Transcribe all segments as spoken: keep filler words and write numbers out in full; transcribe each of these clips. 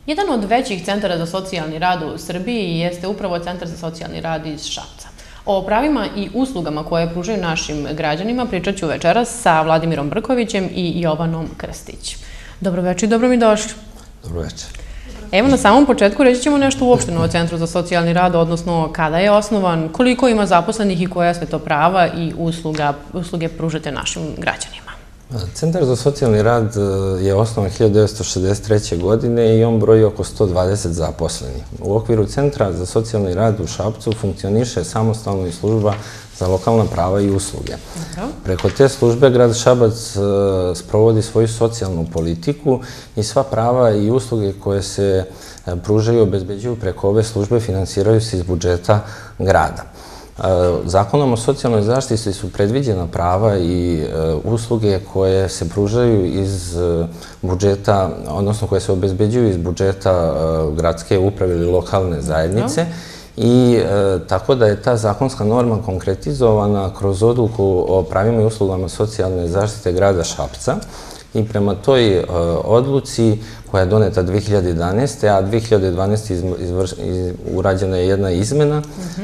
Jedan od većih centara za socijalni rad u Srbiji jeste upravo Centar za socijalni rad iz Šapca. O pravima i uslugama koje pružaju našim građanima pričat ću večeras sa Vladimirom Brkovićem i Jovanom Krstić. Dobro večer i dobro mi došli. Dobro večer. Evo na samom početku reći ćemo nešto uopšteno o Centru za socijalni rad, odnosno kada je osnovan, koliko ima zaposlenih i koja sve to prava i usluge pružate našim građanima. Centar za socijalni rad je osnovan hiljadu devetsto šezdeset treće. godine i on broji oko sto dvadeset zaposlenih. U okviru Centra za socijalni rad u Šapcu funkcioniše samostalno i služba za lokalna prava i usluge. Preko te službe grad Šabac sprovodi svoju socijalnu politiku i sva prava i usluge koje se pružaju i obezbeđuju preko ove službe finansiraju se iz budžeta grada. Zakonom o socijalnoj zaštiti su predviđena prava i usluge koje se pružaju iz budžeta, odnosno koje se obezbeđuju iz budžeta gradske uprave ili lokalne zajednice. I tako da je ta zakonska norma konkretizovana kroz odluku o pravima i uslugama socijalne zaštite grada Šapca. I prema toj odluci koja je doneta dve hiljade jedanaeste. a dve hiljade dvanaeste. urađena je jedna izmena.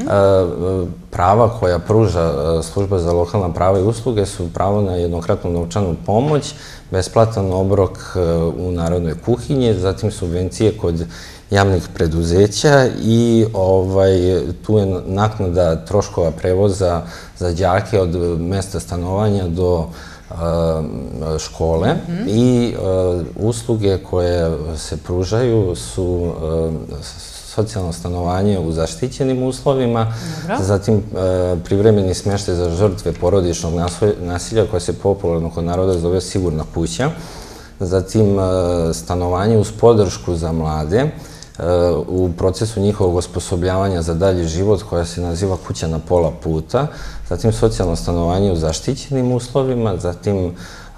Prava koja pruža služba za lokalna prava i usluge su pravo na jednokratnu novčanu pomoć, besplatan obrok u narodnoj kuhinji, zatim subvencije kod javnih preduzeća i tu je naknada troškova prevoza za đake od mesta stanovanja do škole i usluge koje se pružaju su socijalno stanovanje u zaštićenim uslovima, zatim privremeni smještaj za žrtve porodičnog nasilja koje se popularno kod naroda zove sigurna kuća, zatim stanovanje uz podršku za mlade u procesu njihovog osposobljavanja za dalji život koja se naziva kuća na pola puta, zatim socijalno stanovanje u zaštićenim uslovima, zatim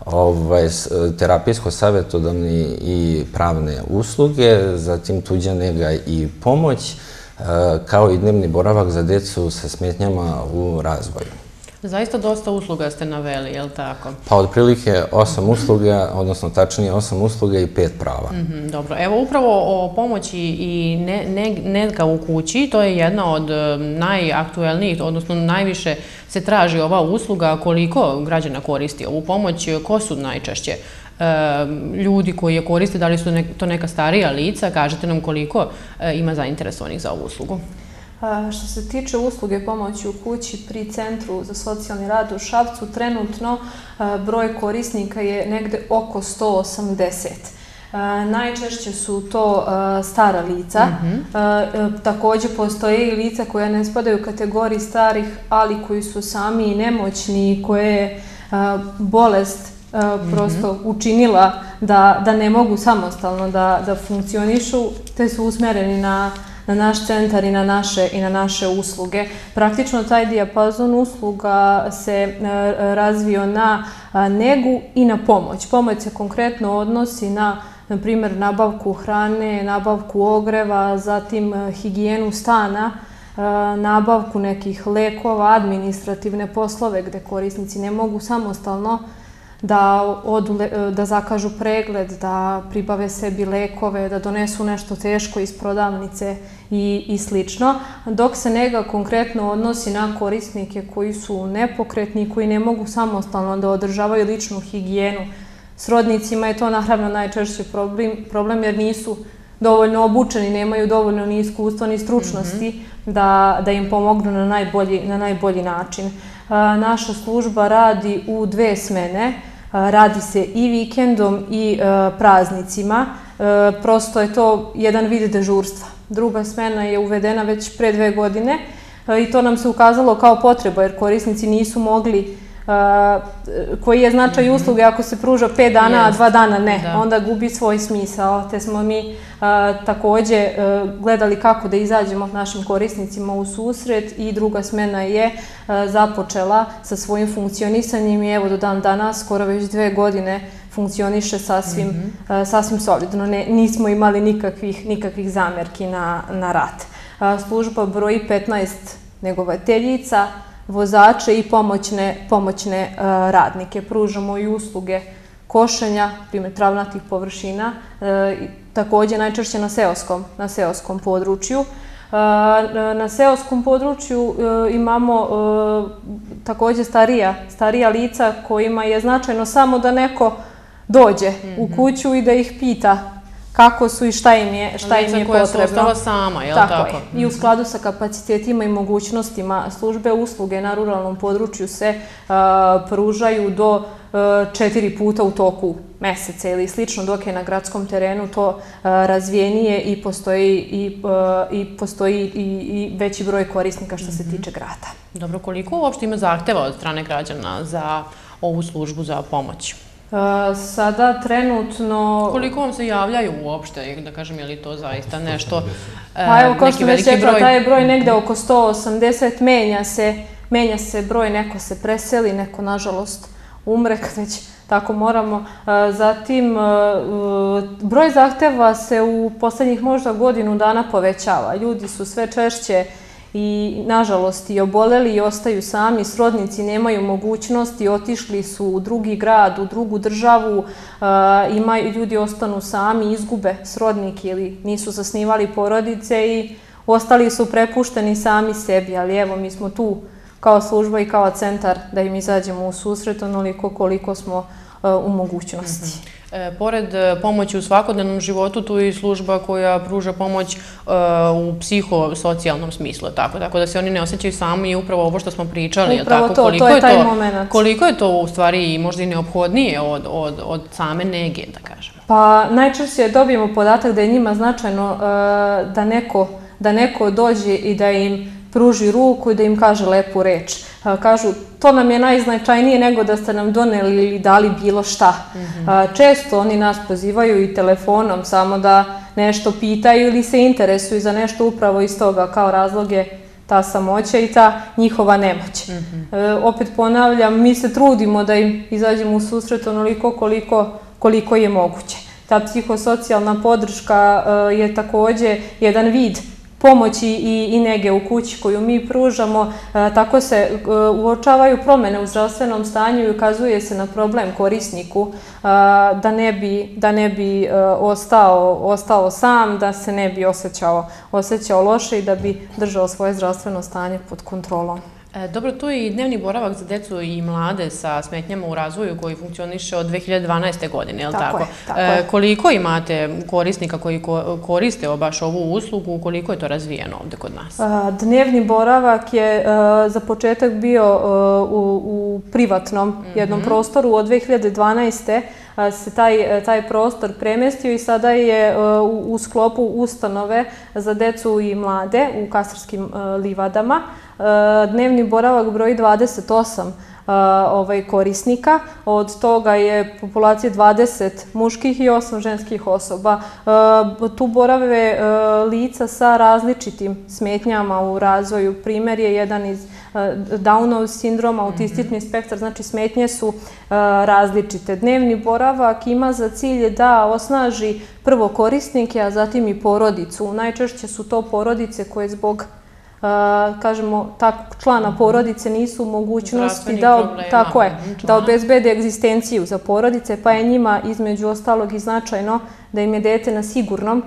terapijsko-savjetodavne i pravne usluge, zatim tuđa nega i pomoć, kao i dnevni boravak za decu sa smetnjama u razvoju. Zaista dosta usluga ste naveli, je li tako? Pa otprilike osam usluga, odnosno tačnije osam usluga i pet prava. Dobro, evo upravo o pomoći i nega u kući, to je jedna od najaktuelnijih, odnosno najviše se traži ova usluga. Koliko građana koristi ovu pomoć? Ko su najčešće ljudi koji je koriste? Da li su to neka starija lica? Kažete nam koliko ima zainteresovanih za ovu uslugu. Što se tiče usluge pomoći u kući pri Centru za socijalni rad u Šapcu, trenutno broj korisnika je negde oko sto osamdeset. Najčešće su to stara lica. Također postoje i lica koja ne spadaju u kategoriji starih, ali koji su sami i nemoćni, koje je bolest prosto učinila da ne mogu samostalno da funkcionišu, te su usmereni na na naš centar i na naše usluge. Praktično taj dijapazon usluga se razvio na negu i na pomoć. Pomoć se konkretno odnosi na, na primjer, nabavku hrane, nabavku ogreva, zatim higijenu stana, nabavku nekih lekova, administrativne poslove gde korisnici ne mogu samostalno da zakažu pregled, da pribave sebi lekove, da donesu nešto teško iz prodavnice i slično, dok se nega konkretno odnosi na korisnike koji su nepokretni i koji ne mogu samostalno da održavaju ličnu higijenu. Srodnicima je to naravno najčešći problem jer nisu dovoljno obučeni, nemaju dovoljno ni iskustva ni stručnosti da im pomognu na najbolji način. Naša služba radi u dve smene, radi se i vikendom i praznicima, prosto je to jedan vid dežurstva. Druga smena je uvedena već pre dve godine i to nam se ukazalo kao potreba jer korisnici nisu mogli, koji je značaj usluge ako se pruža pet dana, a dva dana ne, onda gubi svoj smisao, te smo mi također gledali kako da izađemo našim korisnicima u susret i druga smena je započela sa svojim funkcionisanjem i evo do dan danas, skoro već dve godine, funkcioniše sasvim solidno. Nismo imali nikakvih zamerki na rad. Služba broji petnaest negovateljica, vozače i pomoćne radnike. Pružamo i usluge košenja, primjer travnatih površina, također najčešće na seoskom, na seoskom području. Na seoskom području imamo također starija, starija lica kojima je značajno samo da neko dođe u kuću i da ih pita kako su i šta im je, šta im je potrebno. Lica koja su ostala sama, je li tako? Tako je. I u skladu sa kapacitetima i mogućnostima službe usluge na ruralnom području se pružaju do četiri puta u toku meseca ili slično, dok je na gradskom terenu to razvijenije i postoji i, i postoji i, i veći broj korisnika što se tiče grada. Dobro, koliko uopšte ima zahteva od strane građana za ovu službu za pomoć? Sada trenutno... Koliko vam se javljaju uopšte, da kažem, je li to zaista nešto, pa evo, kao što već rekla, taj je broj negde oko sto osamdeset, menja se, menja se broj, neko se preseli, neko, nažalost, umre, kad već tako moramo. Zatim, broj zahteva se u poslednjih možda godinu dana povećava. Ljudi su sve češće i, nažalost, i oboleli i ostaju sami, srodnici nemaju mogućnosti, otišli su u drugi grad, u drugu državu, imaju, ljudi ostanu sami, izgube srodnike ili nisu zasnivali porodice i ostali su prepušteni sami sebi, ali evo, mi smo tu kao služba i kao centar da im izađemo u susret onoliko koliko smo u mogućnosti. Pored pomoći u svakodnevnom životu, tu je i služba koja pruža pomoć u psihosocijalnom smislu, tako, tako da se oni ne osjećaju sami i upravo ovo što smo pričali. Upravo to, to je taj moment. Koliko je to u stvari možda i neophodnije od, od, od same nege, da kažemo? Pa najčešće dobijemo podatak da je njima značajno da neko, da neko dođe i da im pruži ruku i da im kaže lepu reč. Kažu, to nam je najznačajnije nego da ste nam doneli ili dali bilo šta. Često oni nas pozivaju i telefonom samo da nešto pitaju ili se interesuju za nešto upravo iz toga kao razlog je ta samoća i ta njihova nemoć. Opet ponavljam, mi se trudimo da im izađemo u susret onoliko koliko, koliko je moguće. Ta psihosocijalna podrška je također jedan vid pomoći i, i nege u kući koju mi pružamo, e, tako se e, uočavaju promjene u zdravstvenom stanju i ukazuje se na problem korisniku e, da ne bi, da ne bi e, ostao, ostao sam, da se ne bi osjećao, osjećao loše i da bi držao svoje zdravstveno stanje pod kontrolom. Dobro, tu je i dnevni boravak za decu i mlade sa smetnjama u razvoju koji funkcioniše od dve hiljade dvanaeste. godine, je li tako? Tako je. Koliko imate korisnika koji koriste baš ovu uslugu, koliko je to razvijeno ovdje kod nas? Dnevni boravak je za početak bio u, u privatnom jednom prostoru. Od dve hiljade dvanaeste. se taj, taj prostor premestio i sada je u, u sklopu ustanove za decu i mlade u Kastarskim livadama. Dnevni boravak broji dvadeset osam ovaj, korisnika, od toga je populacija dvadeset muških i osam ženskih osoba. Tu borave lica sa različitim smetnjama u razvoju. Primer je jedan iz Downov sindrom, autistični spektar, znači smetnje su različite. Dnevni boravak ima za cilj da osnaži prvo korisnike, a zatim i porodicu. Najčešće su to porodice koje zbog kažemo, takvog člana porodice nisu u mogućnosti da, tako je, da obezbede egzistenciju za porodice, pa je njima između ostalog i značajno da im je dete na sigurnom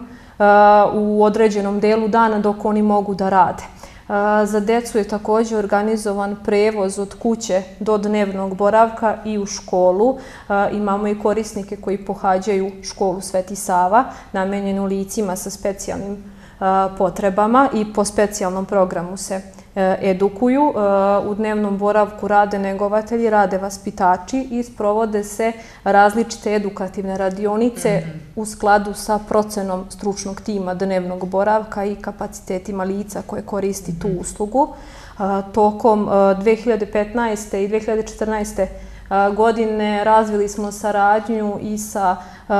u određenom delu dana dok oni mogu da rade. Za decu je također organizovan prevoz od kuće do dnevnog boravka i u školu. Imamo i korisnike koji pohađaju školu Sveti Sava, namenjenu licima sa specijalnim potrebama i po specijalnom programu se edukuju. U dnevnom boravku rade negovatelji, rade vaspitači i sprovode se različite edukativne radionice u skladu sa procenom stručnog tima dnevnog boravka i kapacitetima lica koje koristi tu uslugu. Tokom dve hiljade petnaeste. i dve hiljade četrnaeste. godine razvili smo saradnju i sa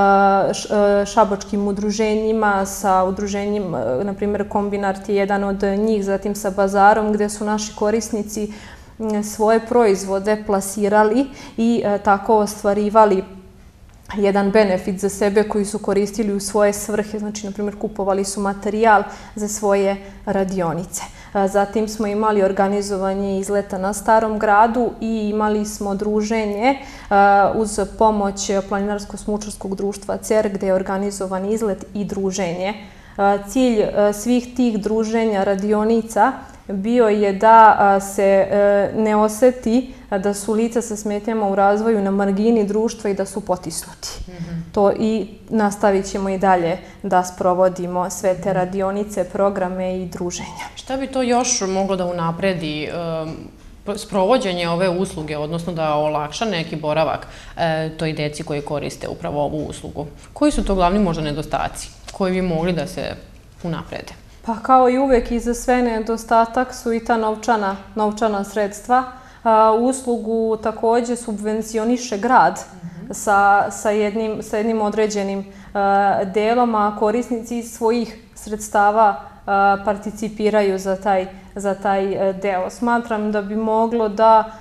šabačkim udruženjima, sa udruženjem, na primjer Kombinart je jedan od njih, zatim sa Bazarom gdje su naši korisnici svoje proizvode plasirali i tako ostvarivali jedan benefit za sebe koji su koristili u svoje svrhe, znači, na primjer, kupovali su materijal za svoje radionice. Zatim smo imali organizovanje izleta na Starom gradu i imali smo druženje uz pomoć Planinarsko-smučarskog društva C E R gdje je organizovan izlet i druženje. Cilj svih tih druženja, radionica, bio je da se ne oseti da su lica sa smetnjama u razvoju na margini društva i da su potisnuti. To i nastavit ćemo i dalje da sprovodimo sve te radionice, programe i druženja. Šta bi to još moglo da unapredi sprovođenje ove usluge, odnosno da olakša neki boravak toj deci koji koriste upravo ovu uslugu? Koji su to glavni možda nedostaci koji bi mogli da se unaprede? Pa kao i uvek iza sve nedostatak su i ta novčana, novčana sredstva. Uslugu također subvencioniše grad sa, sa, jednim, sa jednim određenim delom, a korisnici iz svojih sredstava participiraju za taj, za taj deo. Smatram da bi moglo da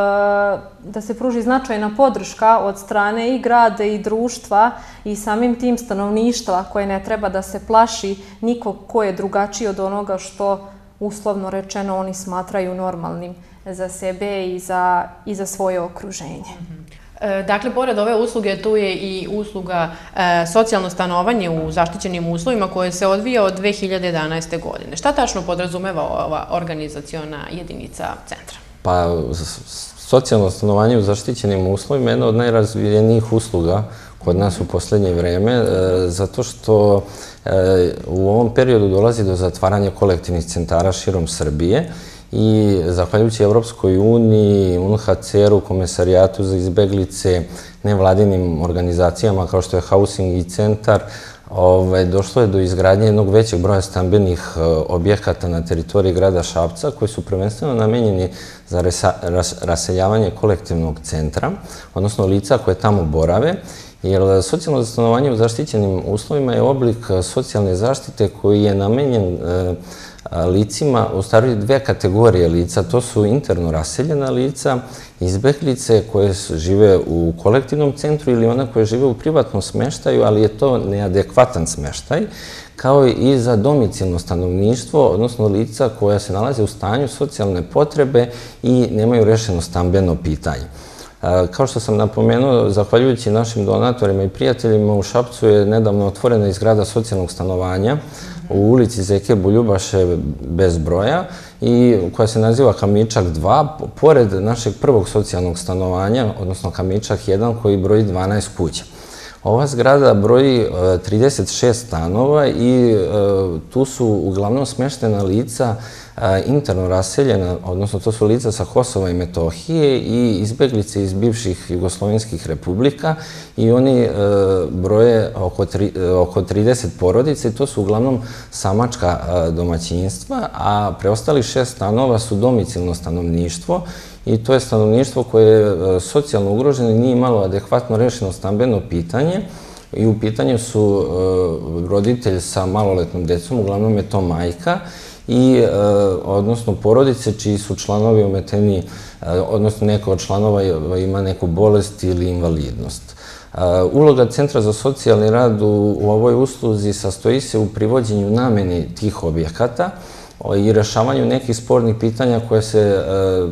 da se pruži značajna podrška od strane i grada i društva i samim tim stanovništva koje ne treba da se plaši nikog ko je drugačiji od onoga što uslovno rečeno oni smatraju normalnim za sebe i za, i za svoje okruženje. Dakle, pored ove usluge, tu je i usluga e, socijalno stanovanje u zaštićenim uslovima koje se odvija od dve hiljade jedanaeste. godine. Šta tačno podrazumeva ova organizaciona jedinica centra? Pa, socijalno stanovanje u zaštićenim uslovima je jedna od najrazvijenijih usluga kod nas u posljednje vreme, zato što u ovom periodu dolazi do zatvaranja kolektivnih centara širom Srbije i zahvaljujući Evropskoj uniji, U N H C R-u, Komesarijatu za izbeglice, nevladinim organizacijama kao što je Housing i centar, došlo je do izgradnje jednog većeg broja stambenih objekata na teritoriji grada Šapca koji su prvenstveno namenjeni za raseljavanje kolektivnog centra, odnosno lica koje tamo borave, jer socijalno stanovanje u zaštićenim uslovima je oblik socijalne zaštite koji je namenjen licima, u stvari dve kategorije lica, to su interno raseljena lica, izbeglice koje žive u kolektivnom centru ili one koje žive u privatnom smeštaju, ali je to neadekvatan smeštaj, kao i za domicilno stanovništvo, odnosno lica koja se nalaze u stanju socijalne potrebe i nemaju rešeno stambeno pitanje. Kao što sam napomenuo, zahvaljujući našim donatorima i prijateljima, u Šapcu je nedavno otvorena i zgrada socijalnog stanovanja u ulici Zeke Buljubaše bez broja, i koja se naziva Kamičak dva, pored našeg prvog socijalnog stanovanja, odnosno Kamičak jedan, koji broji dvanaest kuća. Ova zgrada broji trideset šest stanova i tu su uglavnom smeštena lica interno raseljena, odnosno to su lica sa Kosova i Metohije i izbeglice iz bivših jugoslovenskih republika, i oni broje oko trideset porodica i to su uglavnom samačka domaćinstva, a preostali šest stanova su domicilno stanovništvo i to je stanovništvo koje je socijalno ugroženo i nije imalo adekvatno rešeno stambeno pitanje, i u pitanju su roditelj sa maloletnom decom, uglavnom je to majka, i odnosno porodice čiji su članovi ometeni, odnosno neko od članova ima neku bolest ili invalidnost. Uloga Centra za socijalni rad u ovoj usluzi sastoji se u privođenju nameni tih objekata i rešavanju nekih spornih pitanja koje se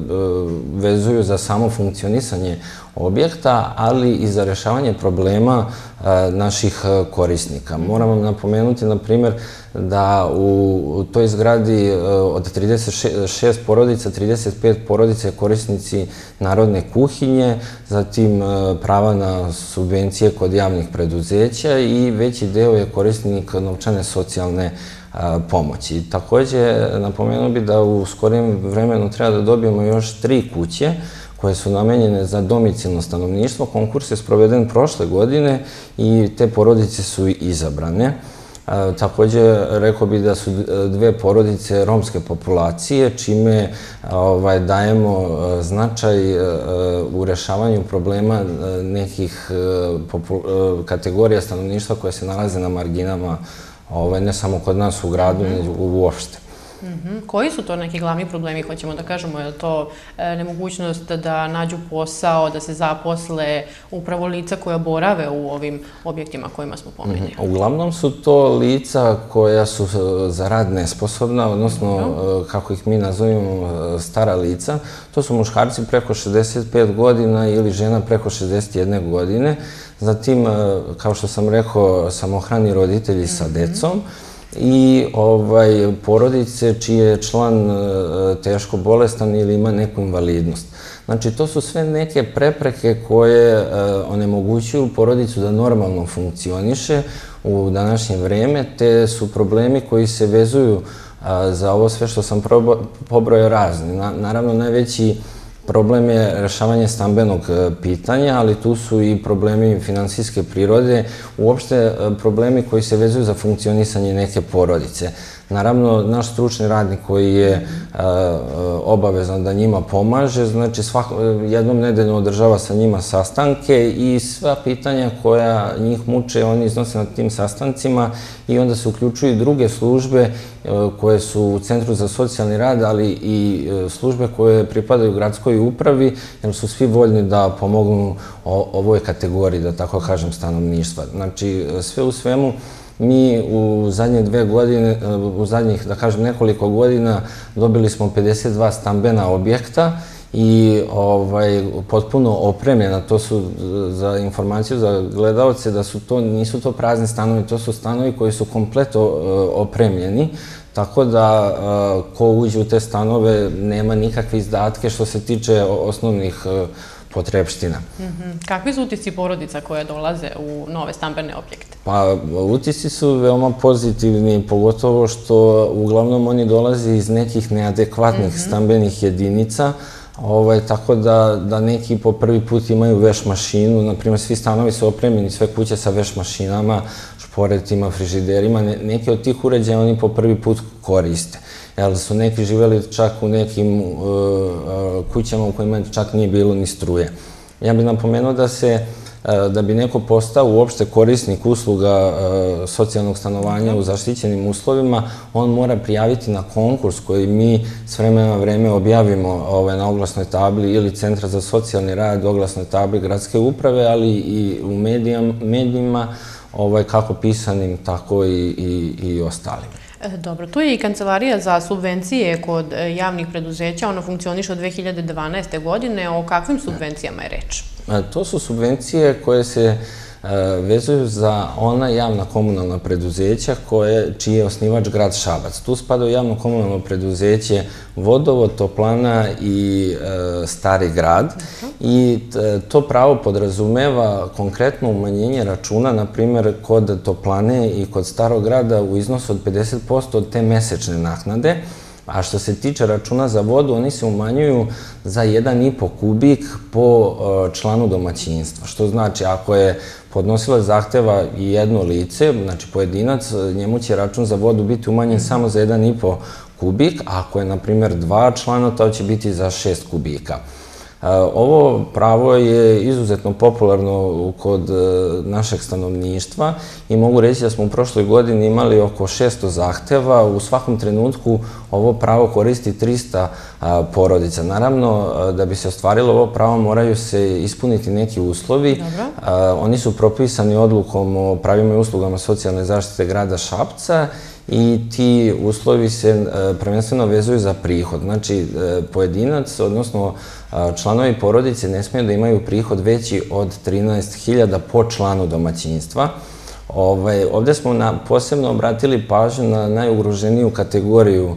vezuju za samo funkcionisanje objekta, ali i za rešavanje problema naših korisnika. Moram vam napomenuti, na primjer, da u toj zgradi od trideset šest porodica, trideset pet porodica je korisnici narodne kuhinje, zatim prava na subvencije kod javnih preduzeća i veći deo je korisnik novčane socijalne pomoći. Također, napomenuo bih da u skorijem vremenu treba da dobijemo još tri kuće koje su namenjene za domicilno stanovništvo. Konkurs je sproveden prošle godine i te porodice su izabrane. Također, rekao bih da su dve porodice romske populacije, čime dajemo značaj u rešavanju problema nekih kategorija stanovništva koje se nalaze na marginama, ne samo kod nas u gradu, nego uopšte. Koji su to neki glavni problemi, hoćemo da kažemo? Je li to nemogućnost da nađu posao, da se zaposle upravo lica koja borave u ovim objektima kojima smo pomenuli? Uglavnom su to lica koja su za rad nesposobna, odnosno, kako ih mi nazovemo, stara lica. To su muškarci preko šezdeset pet godina ili žena preko šezdeset jedne godine. Zatim, kao što sam rekao, samohrani roditelji sa decom i porodice čiji je član teško bolestan ili ima neku invalidnost. Znači, to su sve neke prepreke koje onemogućuju porodicu da normalno funkcioniše u današnje vreme, te su problemi koji se vezuju za ovo sve što sam pobrojao razni. Naravno, najveći problem je rešavanje stambenog pitanja, ali tu su i problemi finansijske prirode, uopšte problemi koji se vezuju za funkcionisanje neke porodice. Naravno, naš stručni radnik koji je obavezan da njima pomaže, znači jednom nedeljno održava sa njima sastanke i sva pitanja koja njih muče, oni iznose na tim sastancima i onda se uključuju i druge službe koje su u Centru za socijalni rad, ali i službe koje pripadaju gradskoj upravi, jer su svi voljni da pomognu ovoj kategoriji, da tako kažem, stanovništva. Znači, sve u svemu, mi u zadnje dve godine, u zadnjih, da kažem, nekoliko godina dobili smo pedeset dva stambena objekta i potpuno opremljena. To su, za informaciju za gledalce, da nisu to prazni stanovi, to su stanovi koji su kompletno opremljeni, tako da ko uđe u te stanove nema nikakve izdatke što se tiče osnovnih potrebština. Kakvi su utisci porodica koje dolaze u nove stambene objekte? Pa, utisci su veoma pozitivni, pogotovo što uglavnom oni dolaze iz nekih neadekvatnih stambenih jedinica, tako da neki po prvi put imaju veš mašinu, naprimjer svi stanovi su opremljeni, sve kuće sa veš mašinama, šporetima, frižiderima, neki od tih uređaja oni po prvi put koriste. Jer su neki živeli čak u nekim kućama u kojima čak nije bilo ni struje. Ja bih napomenuo da se, da bi neko postao uopšte korisnik usluga socijalnog stanovanja u zaštićenim uslovima, on mora prijaviti na konkurs koji mi s vremena na vreme objavimo na oglasnoj tabli ili Centra za socijalni rad, oglasnoj tabli gradske uprave, ali i u medijima, kako pisanim, tako i ostalim. Dobro, tu je i Kancelarija za subvencije kod javnih preduzeća, ono funkcioniše od dve hiljade dvanaeste. godine. O kakvim subvencijama je reč? To su subvencije koje se vezuju za ona javna komunalna preduzeća čiji je osnivač grad Šabac. Tu spada javno komunalno preduzeće Vodovod, Toplana i Stari grad i to pravo podrazumeva konkretno umanjenje računa, na primjer kod Toplane i kod Starog grada u iznosu od pedeset posto od te mesečne naknade. A što se tiče računa za vodu, oni se umanjuju za jedan i po kubik po članu domaćinstva. Što znači, ako je podnosilac zahteva i jedno lice, znači pojedinac, njemu će račun za vodu biti umanjen samo za jedan i po kubik, a ako je, na primjer, dva člana, to će biti za šest kubika. Ovo pravo je izuzetno popularno kod našeg stanovništva i mogu reći da smo u prošloj godini imali oko šesto zahteva. U svakom trenutku ovo pravo koristi trista porodica. Naravno, da bi se ostvarilo ovo pravo moraju se ispuniti neki uslovi. Oni su propisani odlukom o pravima i uslugama socijalne zaštite grada Šapca i ti uslovi se prvenstveno vezuju za prihod. Znači, pojedinac, odnosno članovi porodice ne smiju da imaju prihod veći od trinaest hiljada po članu domaćinstva. Ovde smo posebno obratili pažnju na najugroženiju kategoriju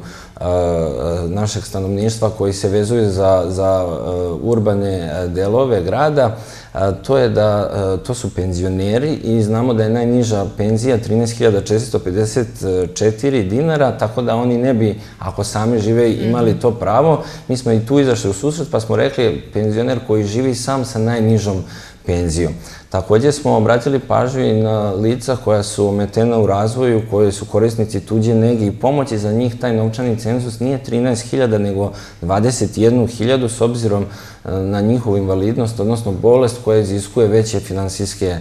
našeg stanovništva koji se vezuju za urbane delove grada. To je da, to su penzioneri i znamo da je najniža penzija trinaest hiljada četiristo pedeset četiri dinara, tako da oni ne bi, ako sami žive, imali to pravo. Mi smo i tu izašli u susret pa smo rekli penzioner koji živi sam sa najnižom penzijom. Također smo obratili pažnju i na lica koja su ometena u razvoju, koji su korisnici tuđe nege i pomoći. Za njih taj novčani cenzus nije trinaest hiljada nego dvadeset jednu hiljadu s obzirom na njihovu invalidnost, odnosno bolest koja iziskuje veće finansijske,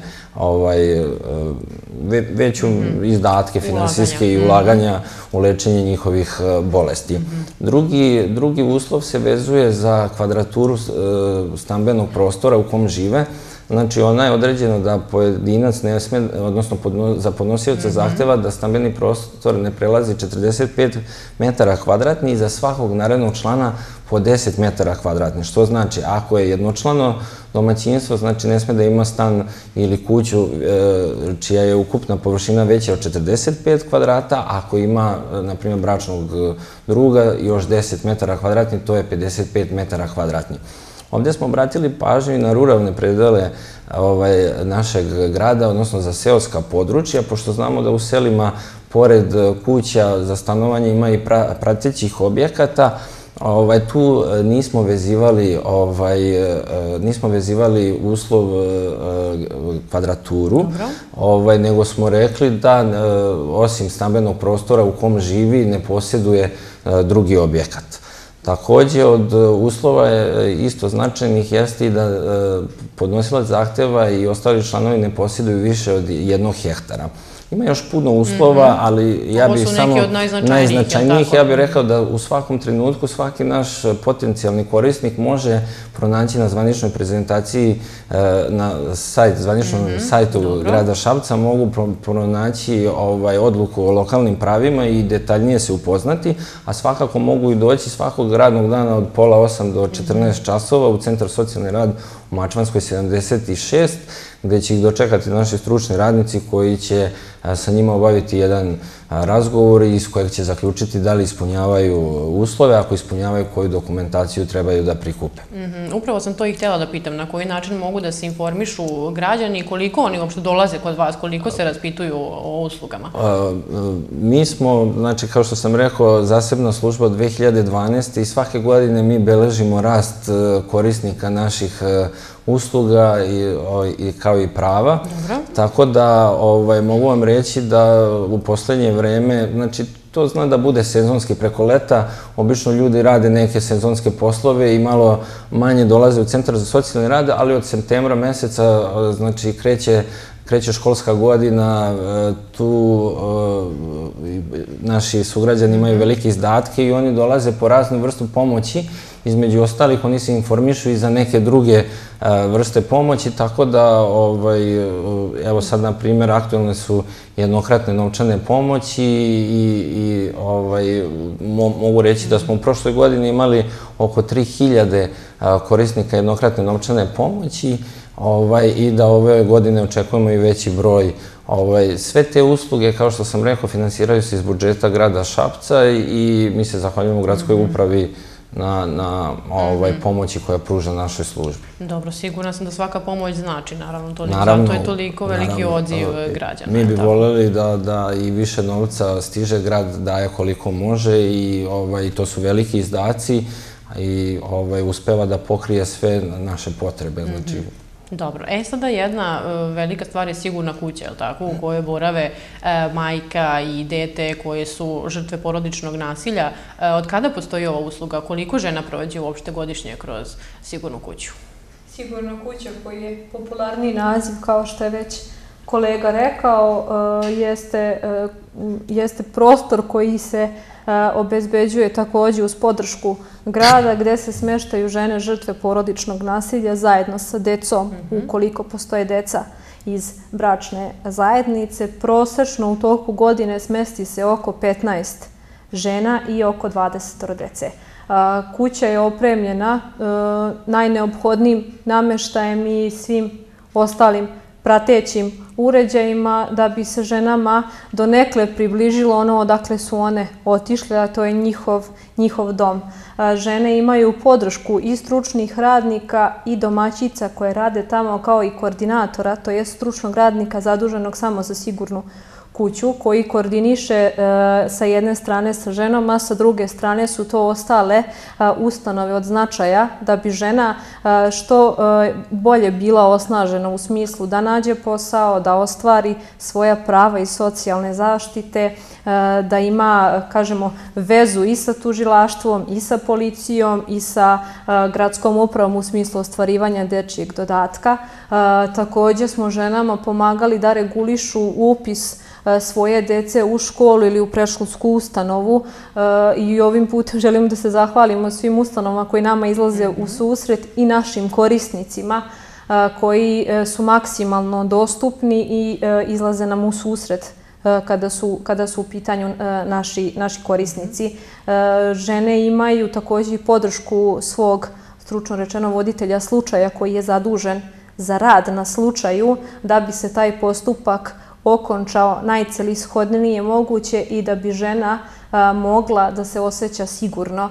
veću izdatke finansijske i ulaganja u lečenje njihovih bolesti. Drugi uslov se vezuje za kvadraturu stambenog prostora u kom žive. Znači, ona je određena da pojedinac ne sme, odnosno za podnosioca zahteva da stambeni prostor ne prelazi četrdeset pet metara kvadratnih i za svakog narednog člana po deset metara kvadratnih. Što znači, ako je jednočlano domaćinstvo, znači ne sme da ima stan ili kuću čija je ukupna površina veća od četrdeset pet kvadrata, ako ima, na primjer, bračnog druga, još deset metara kvadratnih, to je pedeset pet metara kvadratnih. Ovdje smo obratili pažnju i na ruralne predele našeg grada, odnosno za seoska područja, pošto znamo da u selima, pored kuća za stanovanje, ima i pratećih objekata. Tu nismo vezivali uslov kvadraturu, nego smo rekli da osim stambenog prostora u kom živi ne posjeduje drugi objekat. Također, od uslova isto značajnih jeste i da podnosilac zahteva i ostali članovi ne posjeduju više od jednog hektara. Ima još puno uslova, ali ja bih samo najznačajnijih, ja bih rekao da u svakom trenutku svaki naš potencijalni korisnik može pronaći na zvaničnoj prezentaciji, na zvaničnom sajtu grada Šapca, mogu pronaći odluku o lokalnim pravima i detaljnije se upoznati, a svakako mogu i doći svakog radnog dana od pola osam do četrnaest časova u Centar socijalni rad u Mačvanskoj sedamdeset šest, gde će ih dočekati naši stručni radnici koji će sa njima obaviti jedan razgovor iz kojeg će zaključiti da li ispunjavaju uslove, ako ispunjavaju koju dokumentaciju trebaju da prikupe. Upravo sam to i htjela da pitam, na koji način mogu da se informišu građani i koliko oni uopšte dolaze kod vas, koliko se raspituju o uslugama? Mi smo, znači kao što sam rekao, zasebna služba od dve hiljade dvanaeste. i svake godine mi beležimo rast korisnika naših usluga kao i prava. Tako da mogu vam reći da u poslednje vreme, znači to zna da bude sezonski preko leta, obično ljudi rade neke sezonske poslove i malo manje dolaze u Centar za socijalni rad, ali od septembra meseca, znači kreće školska godina, tu naši sugrađani imaju velike izdatke i oni dolaze po raznu vrstu pomoći. Između ostalih, oni se informišu i za neke druge vrste pomoći, tako da, evo sad, na primjer, aktualne su jednokratne novčane pomoći i mogu reći da smo u prošloj godini imali oko tri hiljade korisnika jednokratne novčane pomoći i da ove godine očekujemo i veći broj. Sve te usluge, kao što sam rekao, finansiraju se iz budžeta grada Šapca i mi se zahvaljujemo gradskoj upravi na pomoći koja pruža našoj službi. Dobro, sigurna sam da svaka pomoć znači, naravno, to je toliko veliki odziv građana. Mi bi voljeli da i više novca stiže, grad daje koliko može i to su veliki izdaci i uspeva da pokrije sve naše potrebe. Dobro, e sada jedna velika stvar je sigurna kuća, je li tako, u kojoj borave majka i dete koje su žrtve porodičnog nasilja. Od kada postoji ova usluga? Koliko žena prođe uopšte godišnje kroz sigurnu kuću? Sigurna kuća, koji je popularni naziv, kao što je već kolega rekao, jeste prostor koji se obezbeđuje također uz podršku grada, gde se smeštaju žene žrtve porodičnog nasilja zajedno sa decom, ukoliko postoje deca iz bračne zajednice. Prosečno u toku godine smesti se oko petnaest žena i oko dvadeset dece. Kuća je opremljena najneophodnijim nameštajem i svim ostalim pratećim uređajima da bi se ženama donekle približilo ono odakle su one otišle, a to je njihov dom. Žene imaju podršku i stručnih radnika i domaćica koje rade tamo, kao i koordinatora, to je stručnog radnika zaduženog samo za sigurnu kuću koji koordiniše sa jedne strane sa ženama, sa druge strane su to ostale ustanove od značaja da bi žena što bolje bila osnažena u smislu da nađe posao, da ostvari svoja prava i socijalne zaštite, da ima, kažemo, vezu i sa tužilaštvom, i sa policijom, i sa gradskom upravom u smislu ostvarivanja dečijeg dodatka. Također smo ženama pomagali da regulišu upis svoje dece u školu ili u predškolsku ustanovu i ovim putem želimo da se zahvalimo svim ustanovama koji nama izlaze u susret i našim korisnicima koji su maksimalno dostupni i izlaze nam u susret kada su, kada su u pitanju naši, naši korisnici. Žene imaju također i podršku svog, stručno rečeno, voditelja slučaja koji je zadužen za rad na slučaju da bi se taj postupak okončao najcelishodnije moguće i da bi žena mogla da se osjeća sigurno.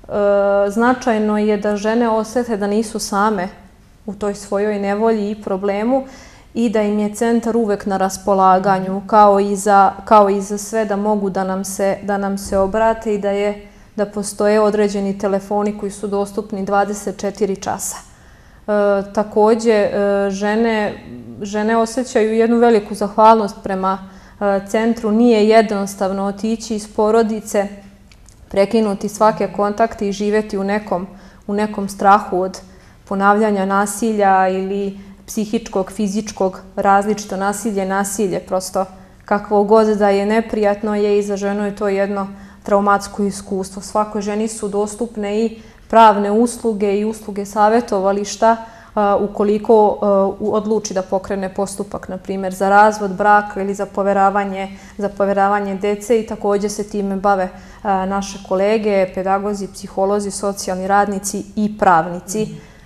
Značajno je da žene osjete da nisu same u toj svojoj nevolji i problemu i da im je centar uvek na raspolaganju, kao i za, kao i za sve, da mogu da nam se, da nam se obrate i da, je, da postoje određeni telefoni koji su dostupni dvadeset četiri časa. E, također, e, žene, žene osjećaju jednu veliku zahvalnost prema e, centru. Nije jednostavno otići iz porodice, prekinuti svake kontakte i živjeti u nekom, u nekom strahu od ponavljanja nasilja ili psihičkog, fizičkog, različito nasilje, nasilje, prosto kakvo god da je neprijatno je i za ženu je to jedno traumatsko iskustvo. Svakoj ženi su dostupne i pravne usluge i usluge savjetovališta ukoliko odluči da pokrene postupak, na primjer, za razvod braka ili za poveravanje, za poveravanje dece i također se time bave naše kolege, pedagozi, psiholozi, socijalni radnici i pravnici.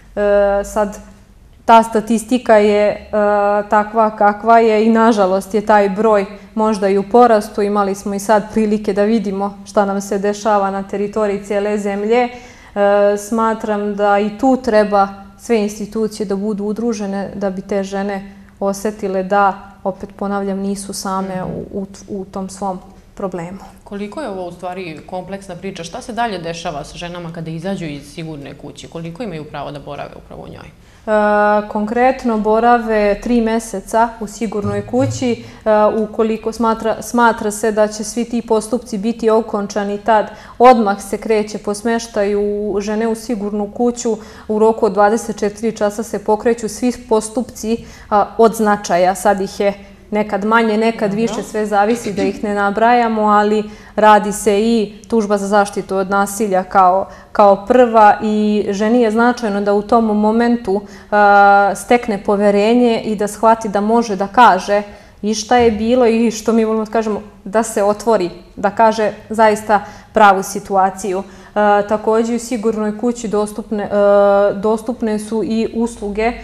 Sad, ta statistika je takva kakva je i nažalost je taj broj možda i u porastu. Imali smo i sad prilike da vidimo šta nam se dešava na teritoriji cijele zemlje. Smatram da i tu treba sve institucije da budu udružene da bi te žene osjetile da, opet ponavljam, nisu same u, u, u tom svom problemu. Koliko je ovo u stvari kompleksna priča? Šta se dalje dešava sa ženama kada izađu iz sigurne kuće? Koliko imaju pravo da borave upravo u njoj? E, konkretno borave tri meseca u sigurnoj kući. E, ukoliko smatra, smatra se da će svi ti postupci biti okončani, tad odmah se kreće po smeštaju žene u sigurnu kuću. U roku od dvadeset četiri časa se pokreću svi postupci a, od značaja. Sad ih je nekad manje, nekad više, sve zavisi da ih ne nabrajamo, ali radi se i tužba za zaštitu od nasilja kao, kao prva i ženi je značajno da u tom momentu uh, stekne poverenje i da shvati da može da kaže i šta je bilo i što mi volimo da kažemo, da se otvori, da kaže zaista pravu situaciju. E, također u sigurnoj kući dostupne, e, dostupne su i usluge e,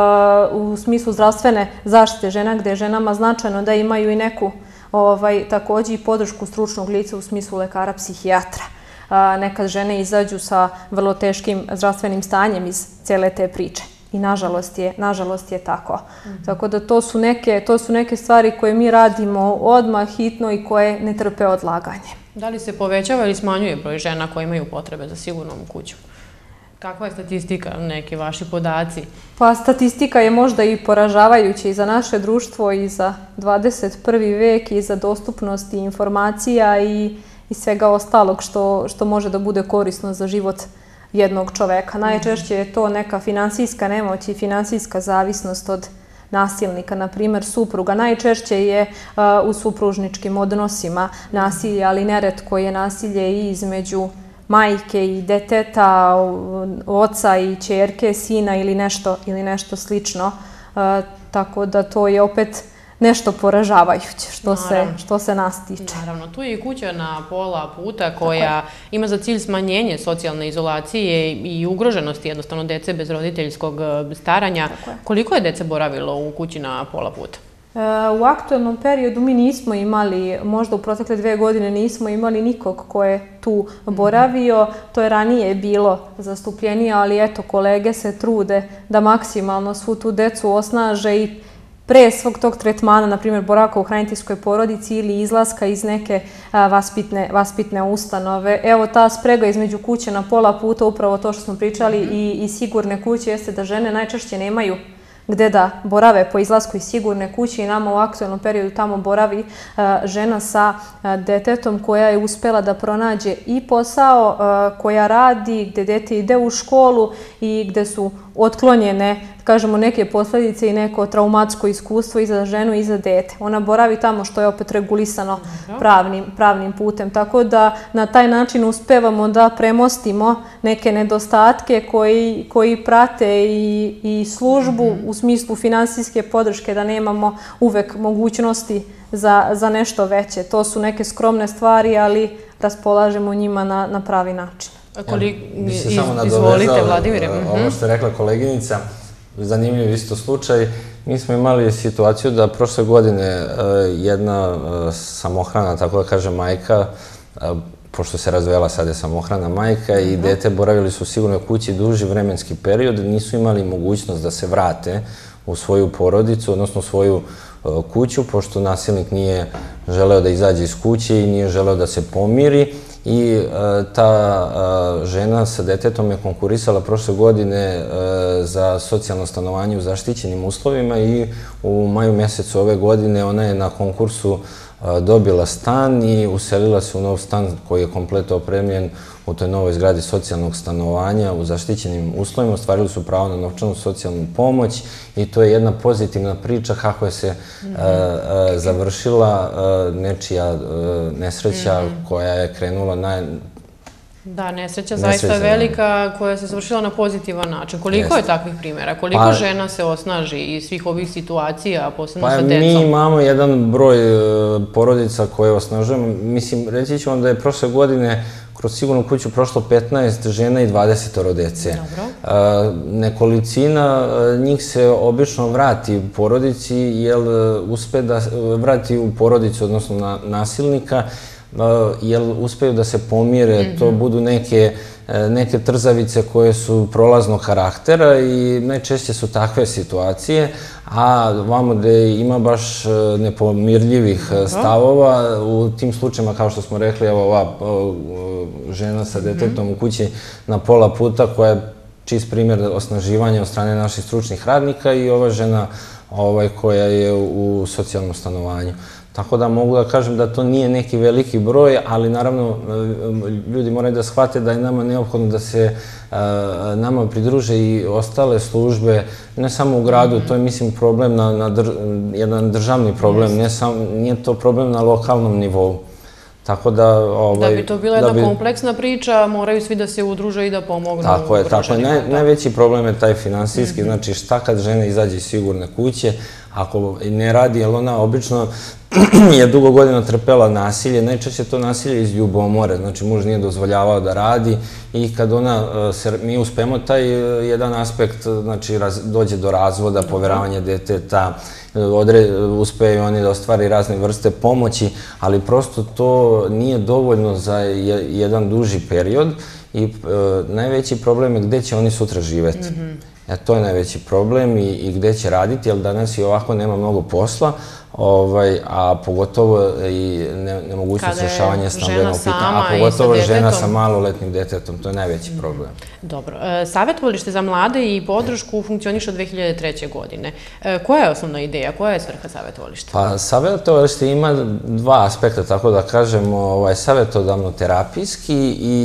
u smislu zdravstvene zaštite žena, gdje je ženama značajno da imaju i neku ovaj, također i podršku stručnog lica u smislu lekara psihijatra. E, nekad žene izađu sa vrlo teškim zdravstvenim stanjem iz cijele te priče. I nažalost je, nažalost je tako. Mm-hmm. Tako da to su, neke, to su neke stvari koje mi radimo odmah, hitno i koje ne trpe odlaganje. Da li se povećava ili smanjuje broj žena koje imaju potrebe za sigurnom kuću? Kakva je statistika, neki vaši podaci? Pa statistika je možda i poražavajuća i za naše društvo i za dvadeset prvi vek i za dostupnost informacija i, i svega ostalog što, što može da bude korisno za život jednog čoveka. Najčešće je to neka finansijska nemoć i finansijska zavisnost od nasilnika, na primjer supruga. Najčešće je uh, u supružničkim odnosima nasilje, ali neretko je nasilje i između majke i deteta, oca i ćerke, sina ili nešto, ili nešto slično. Uh, tako da to je opet nešto poražavajuće što se, što se nas tiče. Naravno, tu je i kuća na pola puta koja ima za cilj smanjenje socijalne izolacije i ugroženosti jednostavno dece bez roditeljskog staranja. Je. Koliko je dece boravilo u kući na pola puta? U aktualnom periodu mi nismo imali, možda u protekle dve godine nismo imali nikog ko je tu boravio. To je ranije bilo zastupljenije, ali eto, kolege se trude da maksimalno svu tu decu osnaže i pre svog tog tretmana, na primjer boravka u hraniteljskoj porodici ili izlaska iz neke vaspitne, vaspitne ustanove. Evo ta sprega između kuće na pola puta, upravo to što smo pričali, i, i sigurne kuće jeste da žene najčešće nemaju gde da borave po izlasku iz sigurne kuće i nama u aktualnom periodu tamo boravi žena sa detetom koja je uspela da pronađe i posao, koja radi, gde dete ide u školu i gde su otklonjene, kažemo, neke posljedice i neko traumatsko iskustvo i za ženu i za dete. Ona boravi tamo što je opet regulisano pravnim, pravnim putem. Tako da na taj način uspevamo da premostimo neke nedostatke koji, koji prate i, i službu u smislu finansijske podrške, da nemamo uvek mogućnosti za, za nešto veće. To su neke skromne stvari, ali raspolažemo njima na, na pravi način. Izvolite, Vladimire. Ovo što je rekla koleginica, zanimljiv isto slučaj. Mi smo imali situaciju da prošle godine jedna samohrana, tako da kaže majka, pošto se razvela, sad je samohrana majka i dete boravili su u sigurnoj kući duži vremenski period, nisu imali mogućnost da se vrate u svoju porodicu, odnosno u svoju kuću, pošto nasilnik nije želeo da izađe iz kuće i nije želeo da se pomiri. I ta žena sa detetom je konkurisala prošle godine za socijalno stanovanje u zaštićenim uslovima i u maju mjesecu ove godine ona je na konkursu dobila stan i uselila se u nov stan koji je kompletno opremljen u toj novoj zgradi socijalnog stanovanja u zaštićenim uslovima. Ostvarili su pravo na novčanu socijalnu pomoć i to je jedna pozitivna priča kako je se završila nečija nesreća koja je krenula na... Da, nesreća zaista je velika koja se završila na pozitivan način. Koliko je takvih primjera? Koliko žena se osnaži iz svih ovih situacija, posebno sa decom? Mi imamo jedan broj porodica koje osnažujemo. Mislim, reći ću vam da je prošle godine kroz sigurnu kuću prošlo petnaest žena i dvadeset dece. Nekolicina njih se obično vrati u porodici, jer uspe da vrati u porodicu, odnosno nasilnika, jer uspeju da se pomire, to budu neke neke trzavice koje su prolaznog karaktera i najčešće su takve situacije, a vamo gde ima baš nepomirljivih stavova, u tim slučajima, kao što smo rekli, evo ova žena sa detetom u kući na pola puta, koja je čist primjer osnaživanja od strane naših stručnih radnika, i ova žena koja je u socijalnom stanovanju. Tako da mogu da kažem da to nije neki veliki broj, ali naravno ljudi moraju da shvate da je nama neophodno da se nama pridruže i ostale službe, ne samo u gradu, to je mislim problem, jedan državni problem, nije to problem na lokalnom nivou. Tako da... Da bi to bila jedna kompleksna priča, moraju svi da se udruže i da pomognu. Tako je, tako je. Najveći problem je taj finansijski, znači šta kad žena izađe iz sigurne kuće, ako ne radi, jer ona obično je dugo godina trpela nasilje, najčešće to nasilje iz ljubomore, znači muž nije dozvoljavao da radi i kad ona, mi uspemo taj jedan aspekt, znači dođe do razvoda, poveravanja deteta, uspeju oni da ostvari razne vrste pomoći, ali prosto to nije dovoljno za jedan duži period i najveći problem je gde će oni sutra živeti. To je najveći problem i gde će raditi, jer danas i ovako nema mnogo posla, a pogotovo i nemogućnost rješavanja stambenog pitanja, a pogotovo žena sa maloletnim detetom, to je najveći problem. Dobro. Savjetovalište za mlade i podršku funkcioniše od dve hiljade treće. godine. Koja je osnovna ideja, koja je svrha savjetovališta? Pa, savjetovalište ima dva aspekta, tako da kažemo, savjetodavno-terapijski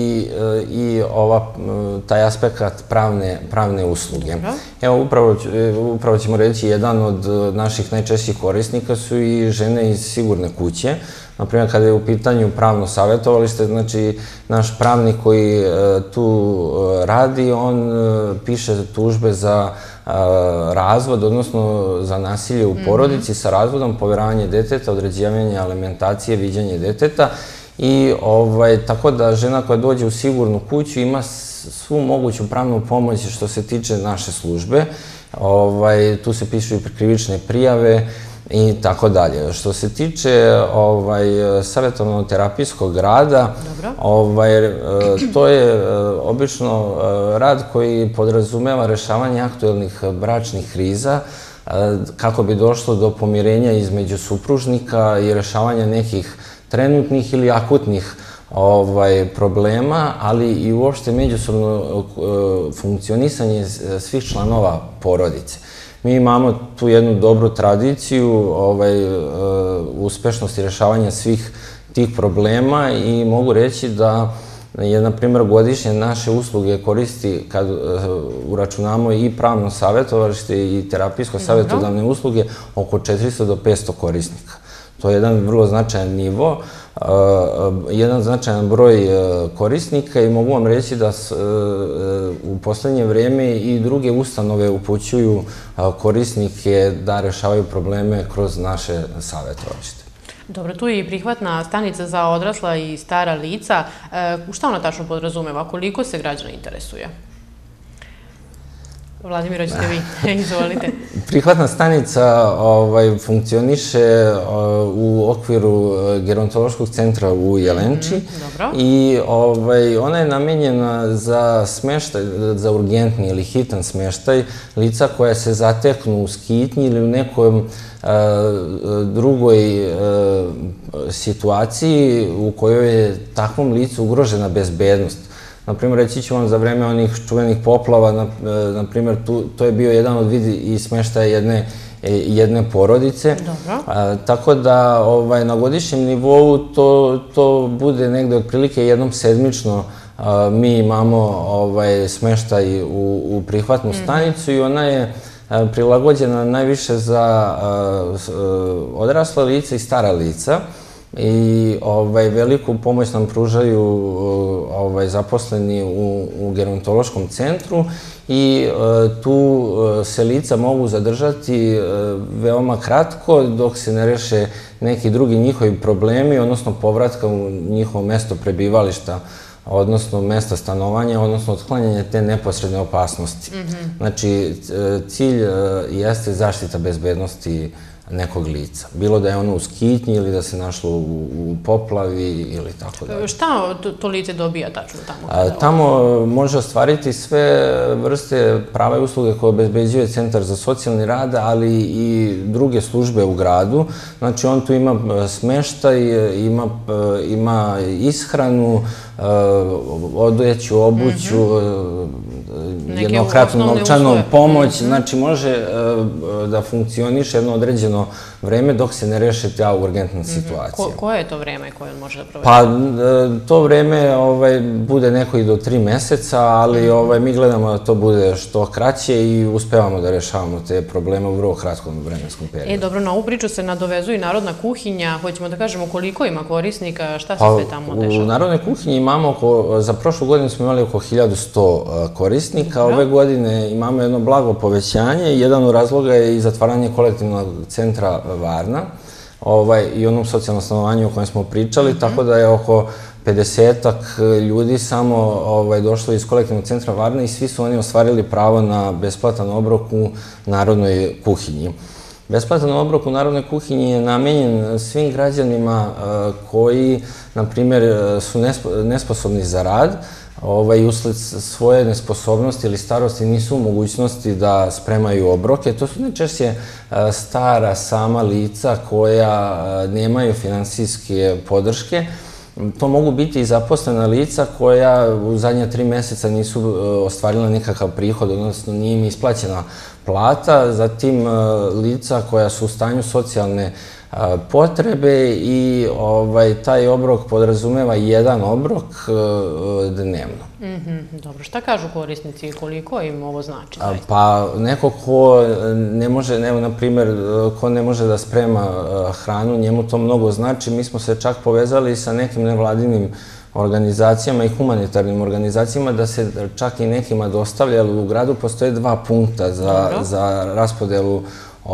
i taj aspekt pravne usluge. Evo, upravo ćemo reći, jedan od naših najčešćih korisnika su i žene iz sigurne kuće. Naprimjer, kada je u pitanju pravno savjetovalište, znači naš pravnik koji tu radi, on piše tužbe za razvod, odnosno za nasilje u porodici sa razvodom, poveravanje deteta, određivanje alimentacije, viđanje deteta. I tako da žena koja dođe u sigurnu kuću ima svu moguću pravnu pomoć što se tiče naše službe. Tu se pišu i krivične prijave i tako dalje. Što se tiče savjetovno-terapijskog rada, to je obično rad koji podrazumeva rešavanje aktuelnih bračnih kriza, kako bi došlo do pomirenja između supružnika i rešavanja nekih trenutnih ili akutnih problema, ali i uopšte međusobno funkcionisanje svih članova porodice. Mi imamo tu jednu dobru tradiciju uspešnosti rešavanja svih tih problema i mogu reći da je, na primjer, godišnje naše usluge koristi, kad uračunamo i pravno savjetovalište i terapijsko savjetodavne usluge, oko četiristo do petsto korisnika. To je jedan vrlo značajan nivo, jedan značajan broj korisnika i mogu vam reći da u poslednje vreme i druge ustanove upućuju korisnike da rešavaju probleme kroz naše savjetovalište. Dobro, tu je i prihvatna stanica za odrasla i stara lica. Šta ona tačno podrazumeva? Koliko se građana interesuje? Vladimir, hoćete vi, izvolite. Prihvatna stanica funkcioniše u okviru gerontološkog centra u Jelenči i ona je namenjena za smeštaj, za urgentni ili hitan smeštaj lica koja se zateknu u skitnji ili u nekom drugoj situaciji u kojoj je takvom licu ugrožena bezbednost. Naprimjer, reći ću vam za vreme onih čuvenih poplava, naprimjer, to je bio jedan od vidi i smeštaja jedne porodice. Tako da na godišnjem nivou to bude negde otprilike jednom sedmično mi imamo smeštaj u prihvatnu stanicu i ona je prilagođena najviše za odrasla lica i stara lica. I veliku pomoć nam pružaju zaposleni u gerontološkom centru i tu se lica mogu zadržati veoma kratko dok se ne reše neki drugi njihovi problemi, odnosno povratka u njihovo mesto prebivališta, odnosno mesta stanovanja, odnosno otklanjanje te neposredne opasnosti. Znači, cilj jeste zaštita bezbednosti nekog lica. Bilo da je ono u skitnji ili da se našlo u poplavi ili tako dalje. Šta to lice dobija tačno tamo? Tamo može ostvariti sve vrste prava i usluge koje obezbeđuje Centar za socijalni rad, ali i druge službe u gradu. Znači, on tu ima smeštaj, ima ishranu, odeću, obuću, jednokratnu novčanu pomoć. Znači, može da funkcioniše jedno određeno vreme dok se ne reše ta urgentna situacija. Koje je to vreme koje on može da provede? Pa, to vreme bude neko i do tri meseca, ali mi gledamo da to bude što kraće i uspevamo da rešavamo te probleme u vrlo kratkom vremenskom periodu. E, dobro, na ovu priču se nadovezuje i Narodna kuhinja. Hoćemo da kažemo koliko ima korisnika, šta se sve tamo dešava? U Narodnoj kuhinji imamo, za prošlu godinu smo imali oko hiljadu sto korisnika. Ove godine imamo jedno blago povećanje. Jedan od razloga je i zatvaranje kolektivnog centra Varna i onom socijalnom stanovanju o kojem smo pričali, tako da je oko pedesetak ljudi samo došlo iz kolektivnog centra Varna i svi su oni ostvarili pravo na besplatan obrok u Narodnoj kuhinji. Besplatan obrok u Narodnoj kuhinji je namenjen svim građanima koji, na primjer, su nesposobni za rad i usled svoje nesposobnosti ili starosti nisu u mogućnosti da spremaju obroke. To su najčešće stara, sama lica koja nemaju finansijske podrške. To mogu biti i zaposlena lica koja u zadnja tri meseca nisu ostvarila nikakav prihod, odnosno nije im isplaćena plata, zatim lica koja su u stanju socijalne potrebe i taj obrok podrazumeva jedan obrok dnevno. Dobro, šta kažu korisnici i koliko im ovo znači? Pa neko ko ne može, evo na primjer, ko ne može da sprema hranu, njemu to mnogo znači. Mi smo se čak povezali sa nekim nevladinim organizacijama i humanitarnim organizacijama da se čak i nekima dostavlja, ali u gradu postoje dva punkta za raspodelu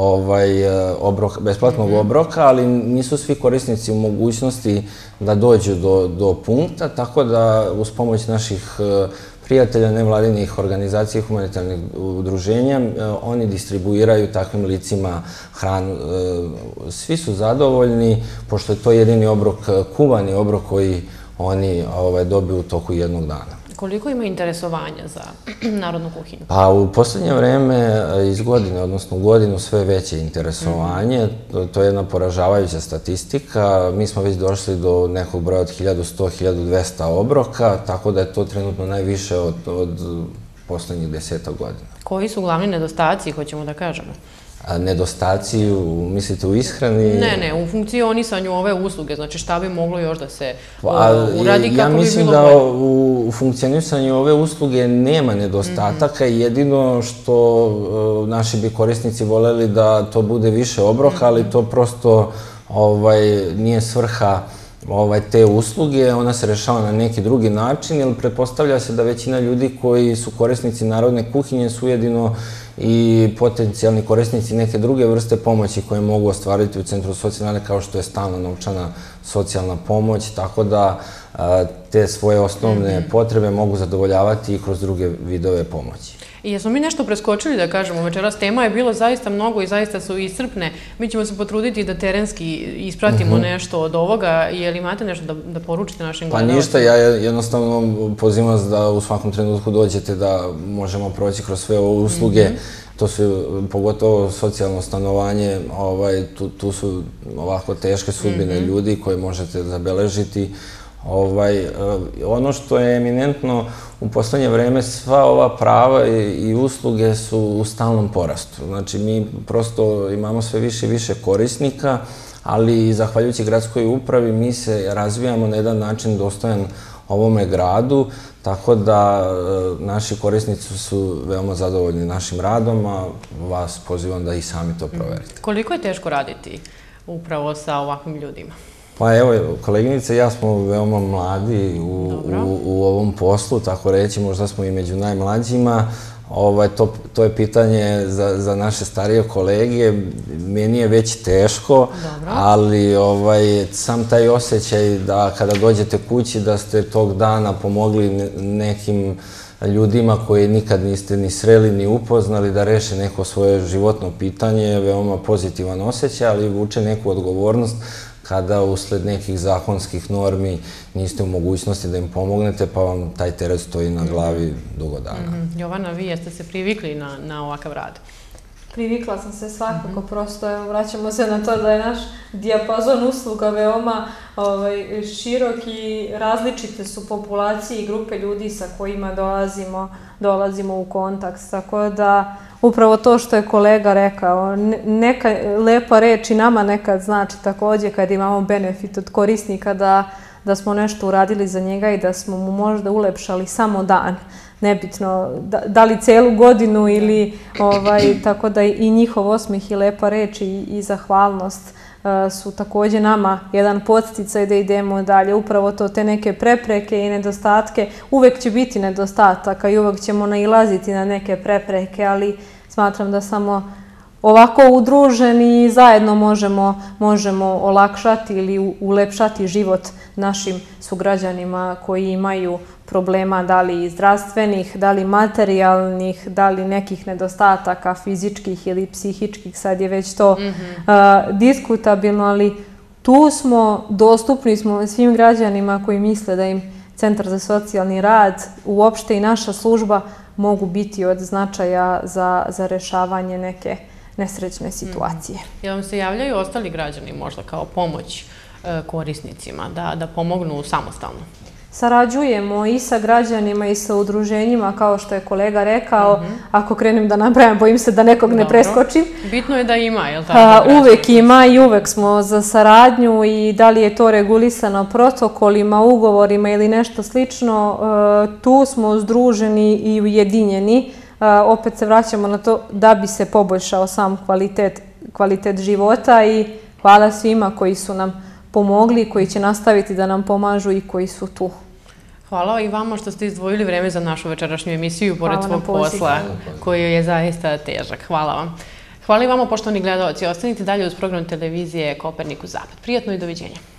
besplatnog obroka, ali nisu svi korisnici u mogućnosti da dođu do punkta, tako da uz pomoć naših prijatelja nevladinih organizacija i humanitarnih udruženja oni distribuiraju takvim licima hranu. Svi su zadovoljni, pošto je to jedini obrok, kuvani obrok koji oni dobiju u toku jednog dana. Koliko ima interesovanja za narodnu kuhinju? Pa u posljednje vreme iz godine, odnosno u godinu, sve veće interesovanje. To je jedna poražavajuća statistika. Mi smo već došli do nekog broja od hiljadu sto do hiljadu dvesta obroka, tako da je to trenutno najviše od, od posljednjih deseta godina. Koji su glavni nedostaci, hoćemo da kažemo? Nedostaci, mislite u ishrani? Ne, ne, u funkcionisanju ove usluge, znači šta bi moglo još da se uradi kako bi bilo bolje? Ja mislim da u funkcionisanju ove usluge nema nedostataka, jedino što naši bi korisnici voljeli da to bude više obroka, ali to prosto nije svrha te usluge, ona se rešava na neki drugi način, jer pretpostavlja se da većina ljudi koji su korisnici narodne kuhinje su ujedino i potencijalni korisnici neke druge vrste pomoći koje mogu ostvariti u Centru socijalne kao što je stalna novčana socijalna pomoć, tako da te svoje osnovne potrebe mogu zadovoljavati i kroz druge vidove pomoći. I jesmo mi nešto preskočili da kažemo večeras? Tema je bilo zaista mnogo i zaista su iscrpne. Mi ćemo se potruditi da terenski ispratimo nešto od ovoga. Je li imate nešto da poručite našim gledalcima? Pa ništa, ja jednostavno pozivam vas da u svakom trenutku dođete da možemo proći kroz sve ove usluge. To su pogotovo socijalno stanovanje, tu su ovako teške sudbine ljudi koje možete zabeležiti. Ono što je eminentno u poslednje vreme, sva ova prava i usluge su u stalnom porastu. Znači, mi prosto imamo sve više i više korisnika, ali i zahvaljujući gradskoj upravi mi se razvijamo na jedan način dostojan ovome gradu, tako da naši korisnici su veoma zadovoljni našim radom, a vas pozivam da i sami to proverite. Koliko je teško raditi upravo sa ovakvim ljudima? Pa evo, koleginice i ja smo veoma mladi u ovom poslu, tako reći, možda smo i među najmlađima. To je pitanje za naše starije kolege. Meni je već teško, ali sam taj osjećaj da kada dođete kući da ste tog dana pomogli nekim ljudima koje nikad niste ni sreli ni upoznali da reše neko svoje životno pitanje je veoma pozitivan osjećaj, ali vuče neku odgovornost kada usled nekih zakonskih normi niste u mogućnosti da im pomognete, pa vam taj teret stoji na glavi dugo dana. Jovana, vi jeste se privikli na ovakav rad? Privikla sam se svakako, prosto vraćamo se na to da je naš dijapazon usluga veoma širok i različite su populacije i grupe ljudi sa kojima dolazimo u kontakt, tako da upravo to što je kolega rekao, neka lepa reč i nama nekad znači također kad imamo benefit od korisnika da smo nešto uradili za njega i da smo mu možda ulepšali samo dan. Nebitno da li celu godinu ili tako da i njihov osmeh i lepa reč i zahvalnost su također nama jedan podsticaj da idemo dalje. Upravo to, te neke prepreke i nedostatke, uvek će biti nedostataka i uvek ćemo nailaziti na neke prepreke, ali smatram da samo ovako udruženi i zajedno možemo olakšati ili ulepšati život našim sugrađanima koji imaju problema, da li zdravstvenih, da li materijalnih, da li nekih nedostataka fizičkih ili psihičkih, sad je već to diskutabilno, ali tu smo, dostupni smo svim građanima koji misle da im Centar za socijalni rad, uopšte i naša služba, mogu biti od značaja za rešavanje neke nesrećne situacije. Jel vam se javljaju ostali građani možda kao pomoć korisnicima da pomognu samostalno? Sarađujemo i sa građanima i sa udruženjima, kao što je kolega rekao. Ako krenem da nabrajam, bojim se da nekog ne preskočim. Bitno je da ima, je li tako? Uvek ima i uvek smo za saradnju i da li je to regulisano protokolima, ugovorima ili nešto slično, tu smo združeni i ujedinjeni. Opet se vraćamo na to da bi se poboljšao sam kvalitet života i hvala svima koji su nam pomogli, koji će nastaviti da nam pomažu i koji su tu. Hvala i vama što ste izdvojili vreme za našu večerašnju emisiju, pored svog posla, koji je zaista težak. Hvala vam. Hvala i vama, poštovani gledalci. Ostanite dalje uz program televizije Kopernikus Zapad. Prijatno i doviđenja.